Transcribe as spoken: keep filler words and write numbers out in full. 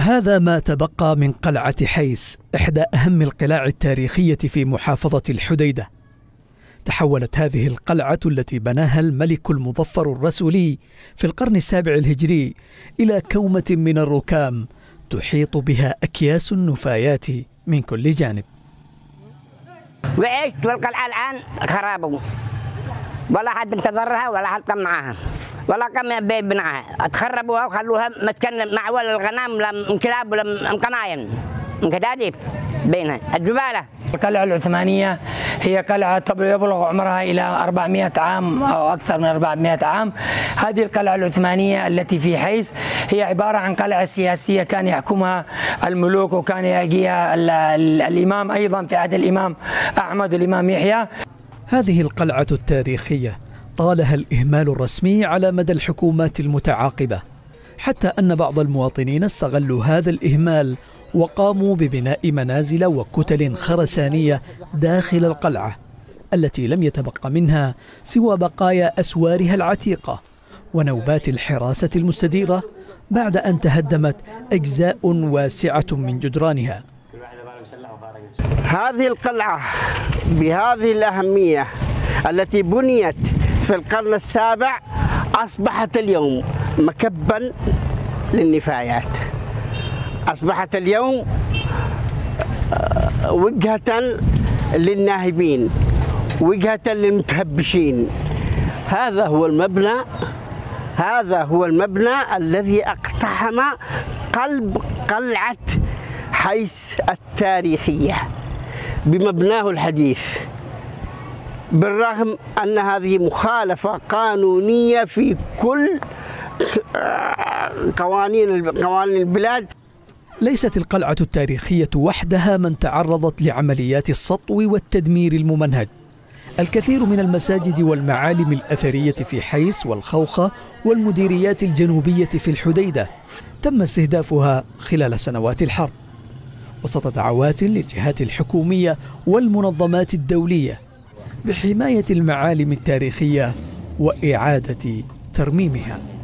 هذا ما تبقى من قلعة حيس، إحدى أهم القلاع التاريخية في محافظة الحديدة. تحولت هذه القلعة التي بناها الملك المظفر الرسولي في القرن السابع الهجري إلى كومة من الركام تحيط بها أكياس النفايات من كل جانب. وعشت والقلعة الآن خراب، ولا حد انتظرها ولا حد قام معها ولا قام ببنائها، تخربوها وخلوها مسكن معول الغنم لم كلاب ولم قناين من كتاتيب بينها الزبالة. القلعة العثمانية هي قلعة يبلغ عمرها إلى أربعمائة عام أو أكثر من أربعمائة عام. هذه القلعة العثمانية التي في حيس هي عبارة عن قلعة سياسية كان يحكمها الملوك، وكان يجيها الإمام أيضا في عهد الإمام أحمد والإمام يحيى. هذه القلعة التاريخية طالها الإهمال الرسمي على مدى الحكومات المتعاقبة، حتى أن بعض المواطنين استغلوا هذا الإهمال وقاموا ببناء منازل وكتل خرسانية داخل القلعة التي لم يتبقى منها سوى بقايا أسوارها العتيقة ونوبات الحراسة المستديرة بعد أن تهدمت أجزاء واسعة من جدرانها. هذه القلعة بهذه الأهمية التي بنيت في القرن السابع أصبحت اليوم مكبا للنفايات، أصبحت اليوم وجهة للناهبين، وجهة للمتهبشين. هذا هو المبنى هذا هو المبنى الذي اقتحم قلب قلعة حيس التاريخية بمبناه الحديث، بالرغم أن هذه مخالفة قانونية في كل قوانين قوانين البلاد. ليست القلعة التاريخية وحدها من تعرضت لعمليات السطو والتدمير الممنهج. الكثير من المساجد والمعالم الأثرية في حيس والخوخة والمديريات الجنوبية في الحديدة تم استهدافها خلال سنوات الحرب، وسط دعوات للجهات الحكومية والمنظمات الدولية بحماية المعالم التاريخية وإعادة ترميمها.